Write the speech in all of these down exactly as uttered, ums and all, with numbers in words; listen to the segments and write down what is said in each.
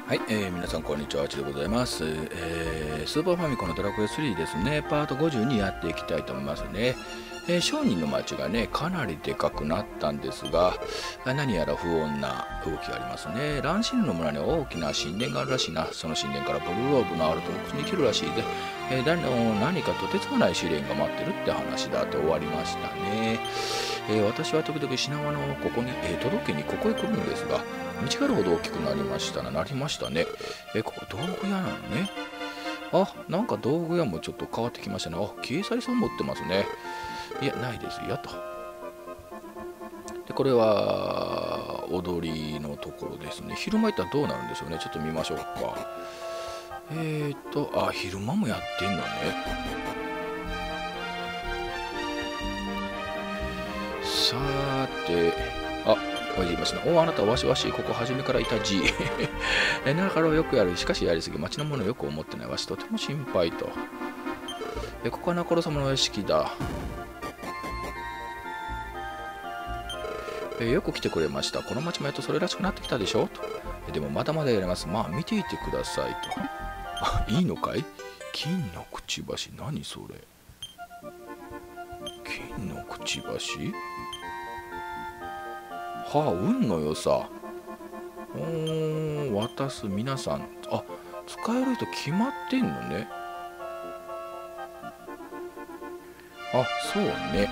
はい、えー、皆さんこんにちは、あちでございます、えー。スーパーファミコンのドラクエスリーですね、パートごじゅうにやっていきたいと思いますね。えー、商人の町がね、かなりでかくなったんですが、何やら不穏な動きがありますね。ランシールの村に大きな神殿があるらしいな。その神殿からブルーローブのある洞窟に行けるらしいで、えー、誰の何かとてつもない試練が待ってるって話だって終わりましたね。えー、私は時々品川のここに、えー、届けにここへ来るんですが、道があるほど大きくなりましたな、なりましたね。えー、ここ道具屋なのね。あ、なんか道具屋もちょっと変わってきましたね。あ、消え去りさん持ってますね。いや、ないですよと。で、これは踊りのところですね。昼間行ったらどうなるんでしょうね。ちょっと見ましょうか。えーと、あ、昼間もやってんのね。さーて、あ、これ言いますね。お、あなたわしわし、ここ初めからいたじ。え、なかろうよくやる。しかしやりすぎ。町のものよく思ってないわし、とても心配と。え、ここはナコロ様の屋敷だ。え、よく来てくれました。この町もやっとそれらしくなってきたでしょと。え、でもまだまだやれます。まあ、見ていてくださいと。あ、いいのかい？金のくちばし、何それ？金のくちばし？はあ、運の良さ。おー、渡す皆さん。あ、使える人決まってんのね。あ、そうね。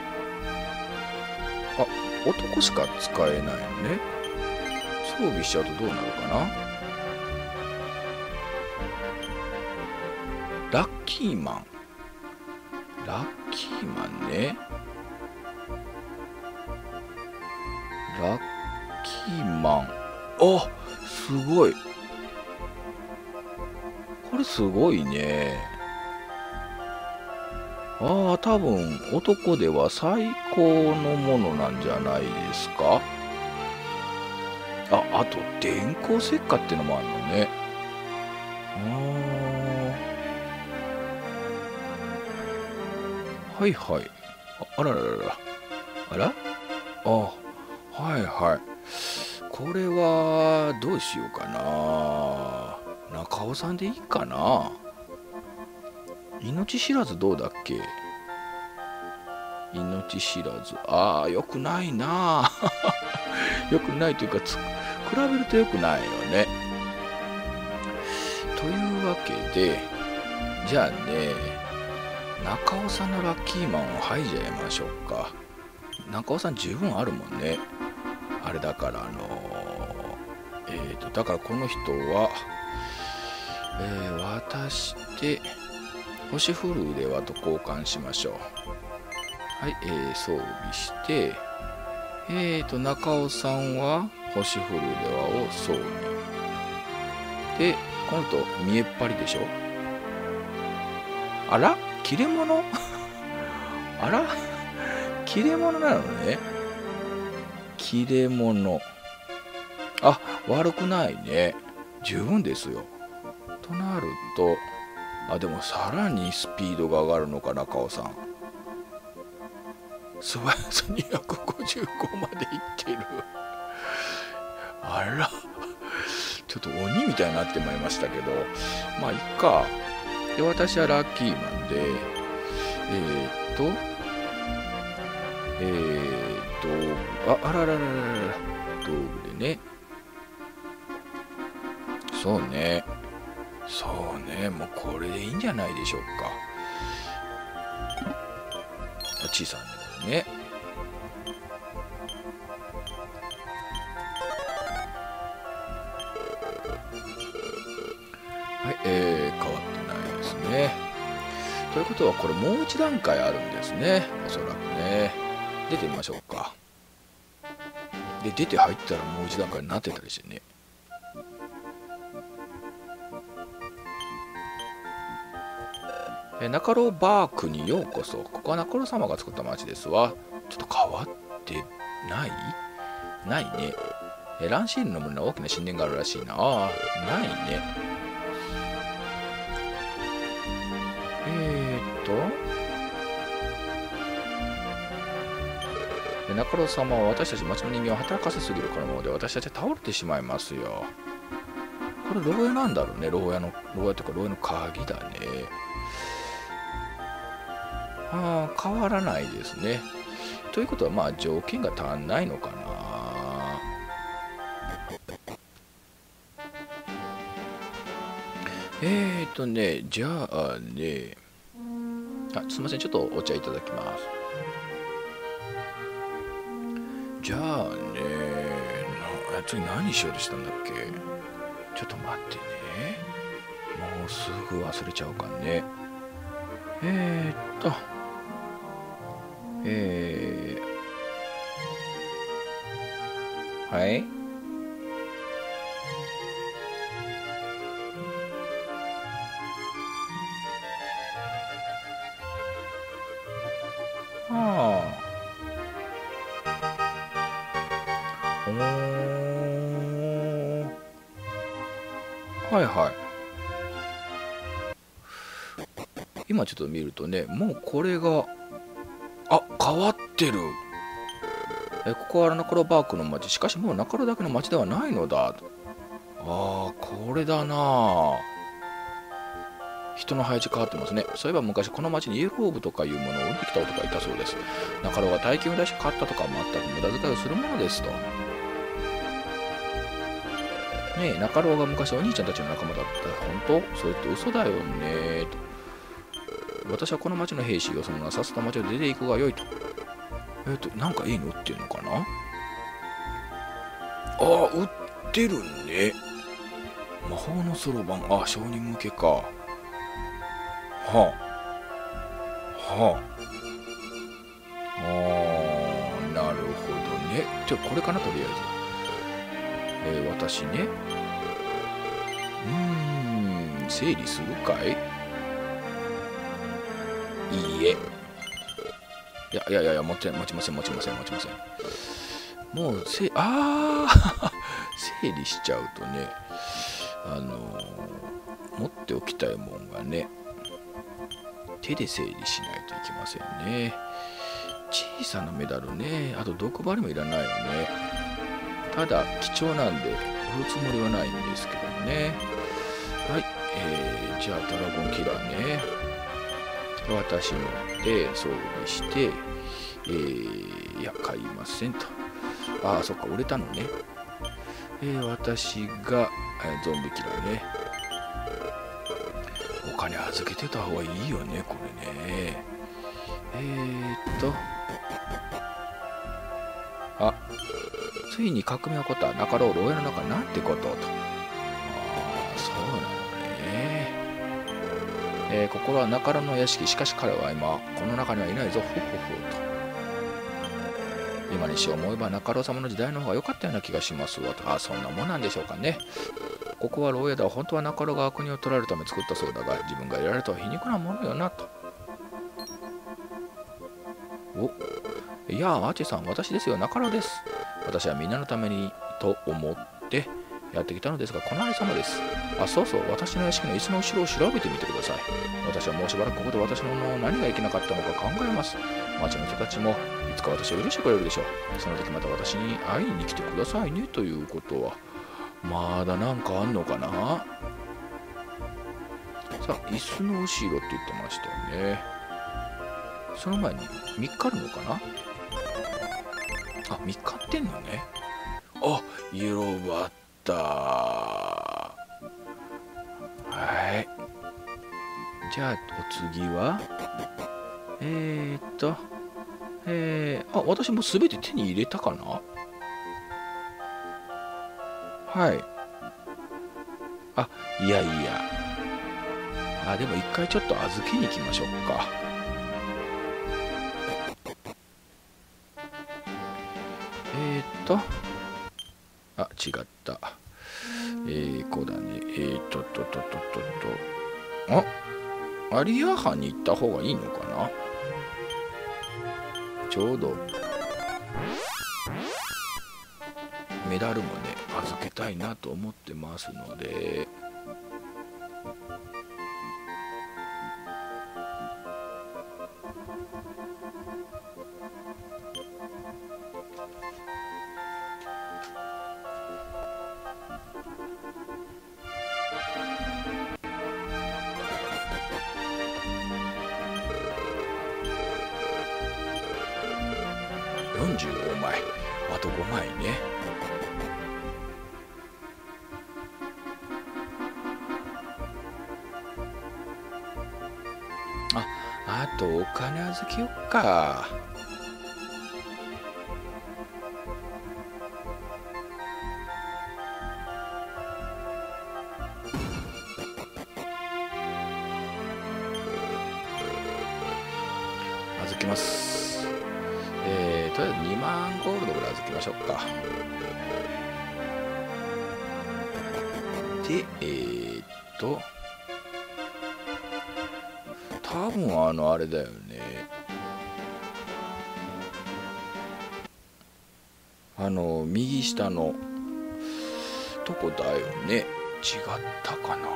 あ、男しか使えないのね。装備しちゃうとどうなるかな。ラッキーマン。ラッキーマンね。ラッキーマン。あ、すごい。これすごいね。ああ、多分男では最高のものなんじゃないですか。あ、あと電光石火ってのもあるのね。あ、はいはい。あ、あらららら。あら、あ、はいはい。これはどうしようかな。中尾さんでいいかな。命知らずどうだっけ。命知らず、ああ、よくないな。よくないというか、つ比べるとよくないよね。というわけで、じゃあね、中尾さんのラッキーマンを剥いじゃいましょうか。中尾さん十分あるもんね。あれだからあのー、えーとだからこの人は、えー、渡して星フルーデはと交換しましょう。はい、えー、装備して、えーと中尾さんは星フルーデはを装備で、この人見えっ張りでしょ。あら、切れ者。あら、切れ者なのね。切れ者。あ、悪くないね。十分ですよ。となると、あ、でもさらにスピードが上がるのか、中尾さん。素早さにひゃくごじゅうごまでいってる。あら、ちょっと鬼みたいになってまいりましたけど、まあいっか。で、私はラッキーマンで、えー、っと、えー、っと、あ、あらららららら、道具でね。そうね。そうね。もうこれでいいんじゃないでしょうか。小さなメダルね。はい、えー、変わってないですね。ということはこれもう一段階あるんですね。おそらくね。出てみましょうか。で、出て入ったらもう一段階になってたりしてね。え、中野バークにようこそ。ここは中野様が作った町ですわ。ちょっと変わってないないね。え、ランシールの村に大きな神殿があるらしいな。ああ、ないね。えーっと、中野様は私たち町の人間を働かせすぎるこのままで私たちは倒れてしまいますよ。ここれ牢屋なんだろうね。牢屋の牢屋っていうか牢屋の鍵だね。ああ、変わらないですね。ということはまあ条件が足んないのかな。えーとね、じゃあね、あ、すいません、ちょっとお茶いただきます。じゃあね、な次何しようとしたんだっけ。ちょっと待ってね。もうすぐ忘れちゃうかね。えーっと、えー、はい。ああ、おー、はいはい。今ちょっと見るとね、もうこれが、あ、変わってる。え、ここはナカロバークの町。しかしもうナカロだけの町ではないのだ。ああ、これだなあ。人の配置変わってますね。そういえば昔この町にイエローブとかいうものを売ってきた男がいたそうです。ナカロが大金を出して買ったとか全く無駄遣いをするものですと。ねえ、ナカロが昔お兄ちゃんたちの仲間だった。本当それって嘘だよねと。私はこの町の兵士よ、そのままさっさと町を出ていくがよいと。えっと、なんかいいの売ってるのかな。ああ、売ってるね。魔法のそろばん。あ、商人向けか。はあ。はあ。ああ、なるほどね。じゃあこれかな、とりあえず。えー、私ね。うーん、整理するかい。いいえ。いやいやいやいや、持ち持ちません、持ちません、持ちません。もう、せ、ああ整理しちゃうとね、あのー、持っておきたいもんがね、手で整理しないといけませんね。小さなメダルね、あと毒針もいらないよね。ただ、貴重なんで、売るつもりはないんですけどもね。はい、えー、じゃあ、ドラゴンキラーね。私ので装備して、えー、いや、買いませんと。ああ、そっか、売れたのね。えー、私が、えーゾンビキラーね。お金預けてた方がいいよね、これね。えーっと、あ、ついに革命起こった。中ロー牢屋の中なんてことと。ああ、そうなのね。えー、ここは中野の屋敷。しかし彼は今、この中にはいないぞ。ほほほと。今にしよう思えば中野様の時代の方が良かったような気がしますわと。あ、そんなもんなんでしょうかね。ここは牢屋だ。本当は中野が悪人を取られるため作ったそうだが、自分がいられるとは皮肉なものよなと。お、いやあ、アーチェさん、私ですよ、中野です。私はみんなのためにと思ってやってきたのですが、このありさまです。あ、そうそう、私の屋敷の椅子の後ろを調べてみてください。私はもうしばらくここで私の何がいけなかったのか考えます。町の人たちもいつか私を許してくれるでしょう。その時また私に会いに来てくださいね。ということは、まだなんかあんのかな。さあ、椅子の後ろって言ってましたよね。その前にみっかあるのかな。あ、みっかってんのね。あ、イエローバッター。はい。じゃあ、お次はえーっと、えー、あ、私もすべて手に入れたかな。はい。あ、いやいや。あ、でも一回ちょっと預けに行きましょうか。えーっと、あ、違った。えー、こうだね。えーっと、と、と、と、と、と。あ、アリアハに行った方がいいのかな。ちょうど、メダルもね、預けたいなと思ってますので、 んじゅうまい、あとごまいね。あ、あとお金預けよっか。預けます。えー、とりあえずにまんゴールドぐらい預けましょうか。で、えー、っと多分あのあれだよね、あの右下のとこだよね。違ったかな。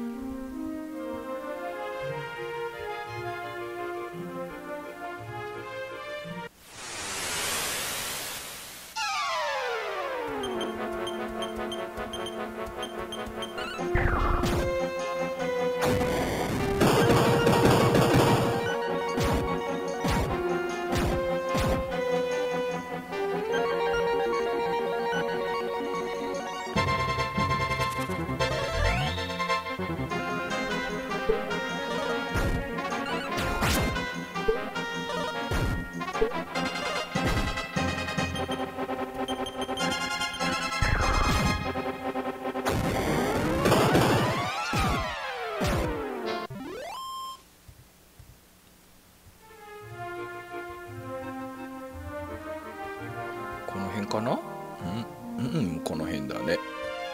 この辺かな。うん、うん、この辺だね。もう、あ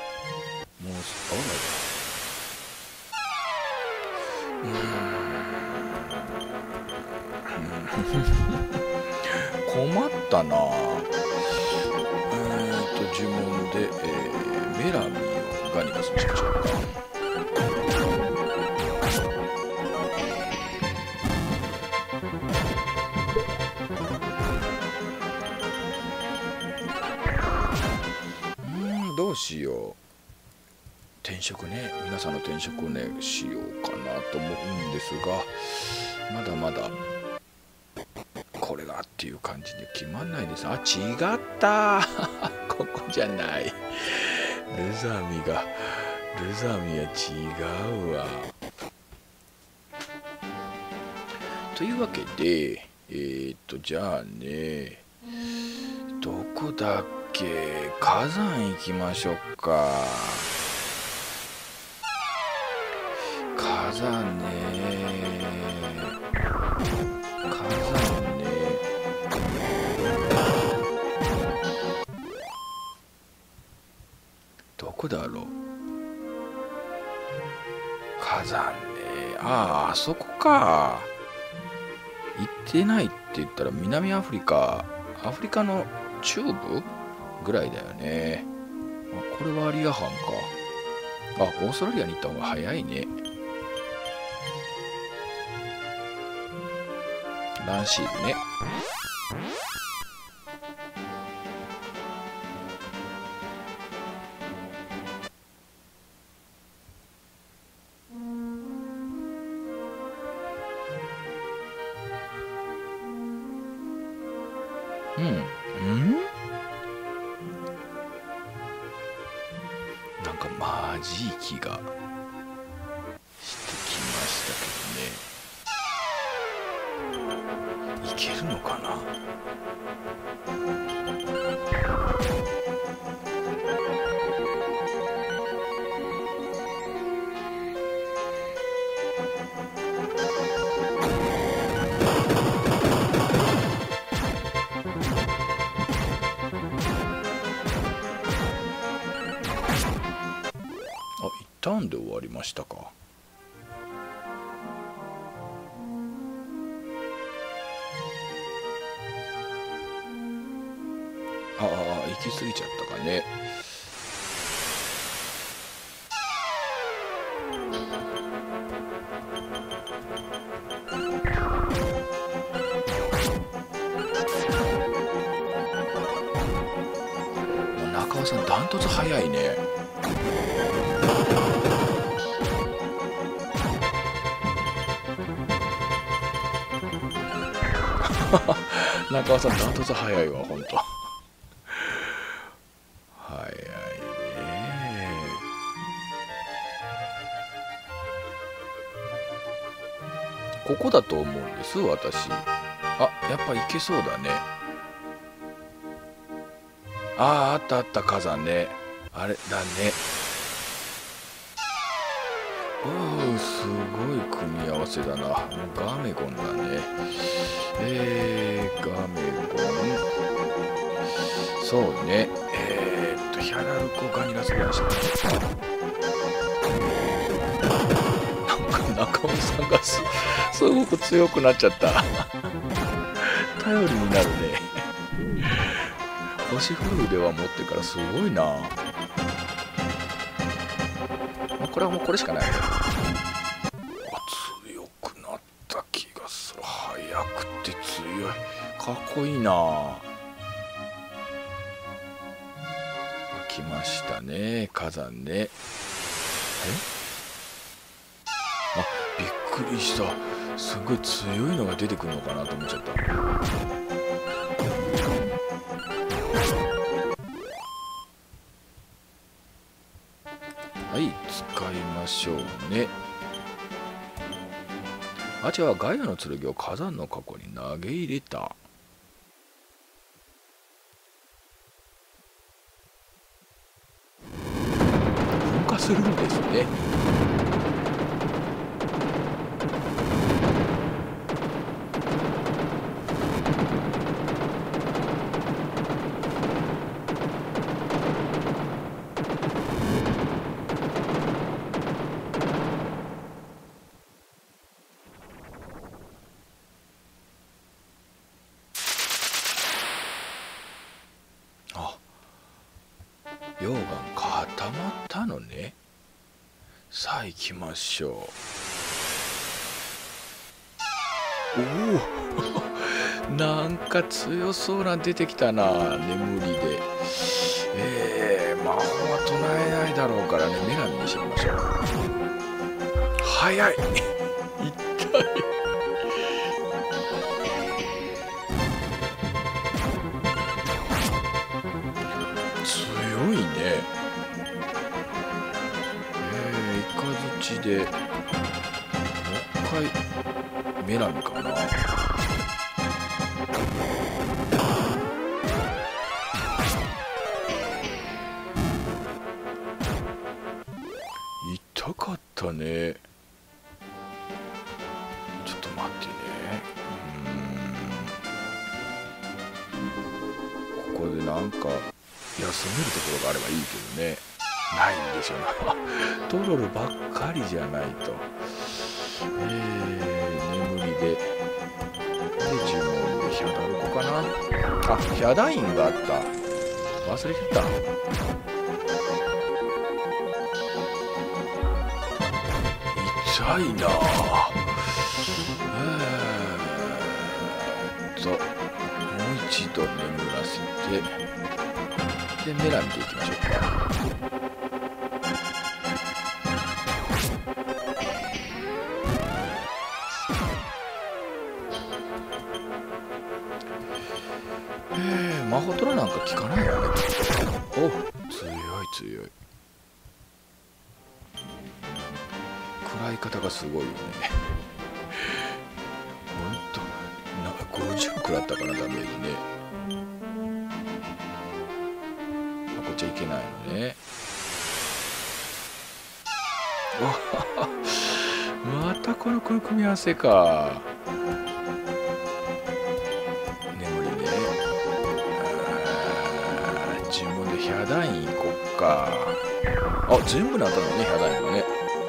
ら、うん、困ったな。えーっと呪文で、えー、メラミンをガニガスにしましょうか。どうしよう。転職ね、皆さんの転職をねしようかなと思うんですが、まだまだこれがっていう感じで決まんないです。あ、違ったここじゃない。ルザミがルザミは違うわ。というわけで、えー、っとじゃあね、どこだっけ。火山行きましょうか。火山ね、火山ね。どこだろう。火山ね。ああ、あそこか。行ってないって言ったら南アフリカ、アフリカの中部ぐらいだよね。あ、これはアリアハンか。あ、オーストラリアに行った方が早いね。ランシールね。うん。うん？なんかマジい気がしてきましたけどね。いけるのかな。あ、一旦で終わりましたか。ああ、行き過ぎちゃったかね。中尾さんダントツ早いね。 中尾さんダントツ早いわほんと。早いね。ここだと思うんです私。あ、やっぱいけそうだね。ああ、あったあった、火山ね。あれだね。おお、すごい組み合わせだな。もうガメゴンだね。えー、ガメゴン。そうね。えー、っと、ヒャダルコガニラスぐらいしたね。なんか中尾さんがす、すごく強くなっちゃった。頼りになるね。星フルでは持ってからすごいな。これはもうこれしかない。強くなった気がする。速くて強い。かっこいいな。来ましたね、火山ね。え？あ、びっくりした。すごい強いのが出てくるのかなと思っちゃった。はい、使いましょうね。アチャはガイアの剣を火山の過去に投げ入れた。噴火するんですね。溶岩固まったのね。さあ行きましょう。おおなんか強そうな出てきたな。眠りでえー、魔法は唱えないだろうからね。女神にしてみましょう。早い痛い。強いね。えー、イカズチでもう一回女神かな。痛かったね。ちょっと待ってね。うーん、ここでなんか休めるところがあればいいけどね。ないんでしょうな。トロルばっかりじゃないと。えー、眠りでで呪文でヒャダルコかな。あ、ヒャダインがあった。忘れてた。痛いなあ。えーっともう一度眠らせて、でメラ見ていきましょうか。えー、魔法トラなんか効かないよね。お、強い強い。食らい方がすごいよね。ほんとなんかごじゅう食らったかな、ダメージね。あ、こっちはいけないのね。またこの組み合わせか。眠りね。自分でヒャダイン行こっか。あ、全部に当たるのね、ヒャダインがね。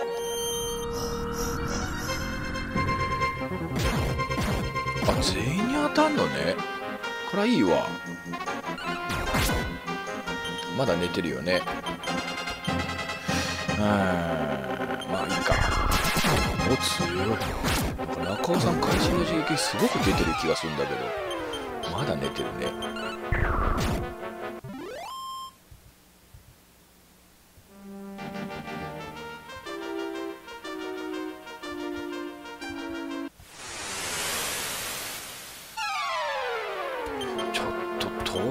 あ、全員に当たんのね。これはいいわ。まだ寝てるよね。うん、まあいいか。お、強い。なんか中尾さん会心の刺激すごく出てる気がするんだけど、まだ寝てるね。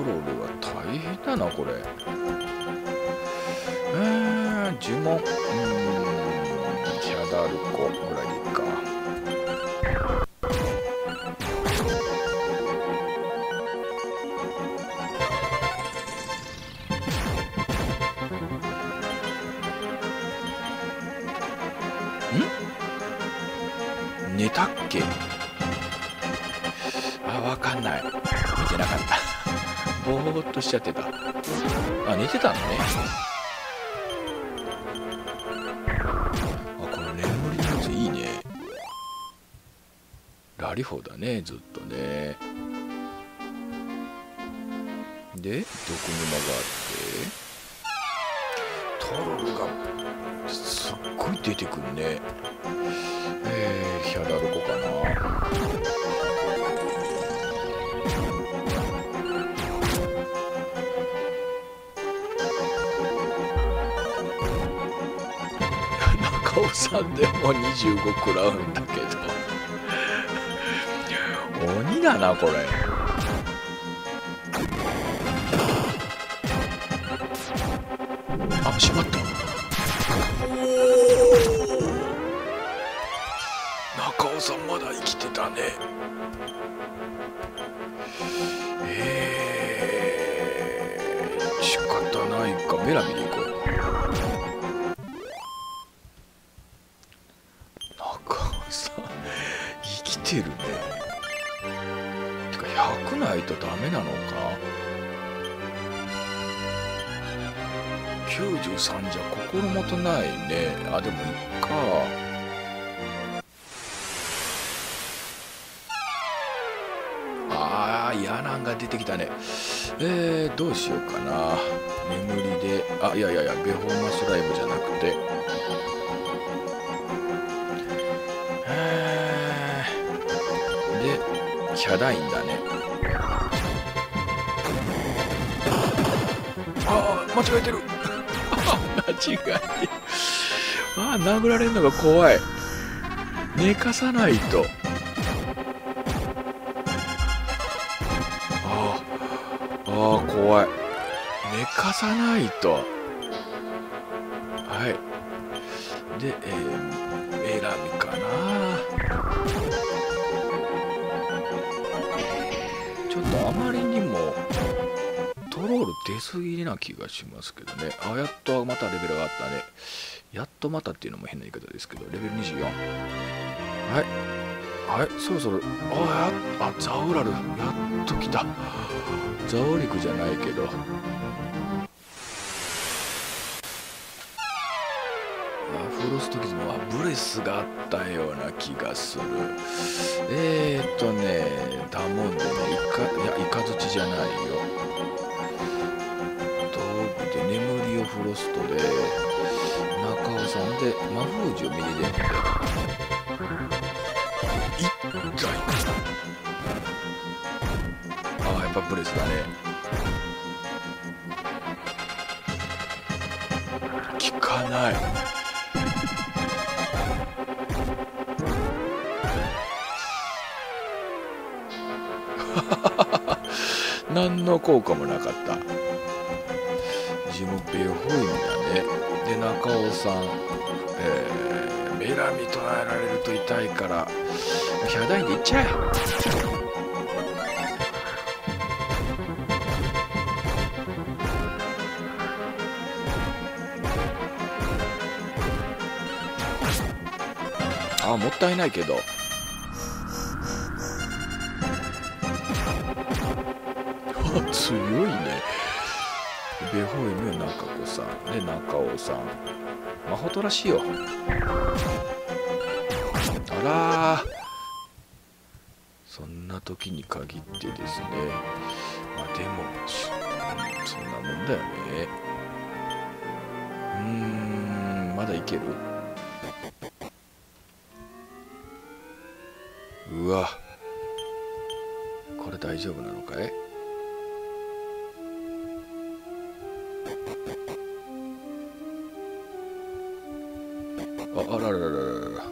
ルは大変だなこれ。えー、呪文、うーん、ヒャダルコぐらいでいいか。ん？寝たっけ？あ、わかんない。見てなかった。ぼーっとしちゃってた。あ、寝てたのね。あ、この眠りのやついいね。ラリフォーだね、ずっとね。で、毒沼があって、トロルがすっごい出てくるね。えー、ヒャダルコかな。中尾さんでもにじゅうご食らうんだけど鬼だなこれ。あ、しまった。中尾さんまだ生きてたね。えー、仕方ないか。メラミで行こう。中尾さん生きてるね。てかひゃくないとダメなのか。きゅうじゅうさんじゃ心もとないね。あ、でもいっか。あー、ヤナンが出てきたね。えー、どうしようかな。眠りで、あ、いやいやいや、ベホーマスライムじゃなくて、えー、で、ヒャダインだね。あー、間違えてる間違えてる。あー、殴られるのが怖い。寝かさないと。あー、あー、怖い。寝かさないと。はい。で、えー、エラミかな。ちょっとあまりにもトロール出過ぎな気がしますけどね。あ、やっとまたレベルがあったね。やっとまたっていうのも変な言い方ですけど、レベルにじゅうよん。はい。はい、そろそろ、あ、やあ、ザオラル、やっと来た。ザオリクじゃないけど。フロストキズムはブレスがあったような気がする。えーっとね、ダモンでね、イカ、いや、イカズチじゃないよ。道具で眠りをフロストで、中尾さんで魔封じを右で。いったい。ああ、やっぱブレスだね。効かない。何の効果もなかった。ジムペイホイミだね。で、中尾さん、えー、メラミ捉えられると痛いからヒャダインでいっちゃえ。あ、もったいないけど。強いね。ベホイミは中子さんで、中尾さん、マホトらしいよ。あらー、そんな時に限ってですね。まあでも、うん、そんなもんだよね。うーん、まだいける？うわ、これ大丈夫なのかい？あ、あらららららら、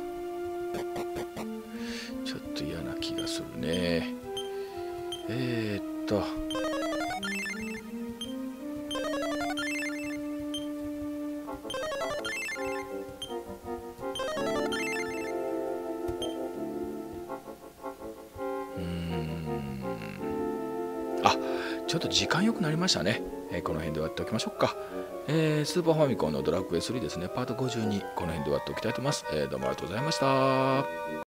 ちょっと嫌な気がするね。えー、っとちょっと時間よくなりましたね。えーこの辺で終わっておきましょうか。えースーパーファミコンのドラクエスリーですね、パートごじゅうに、この辺で終わっておきたいと思います。えーどうもありがとうございました。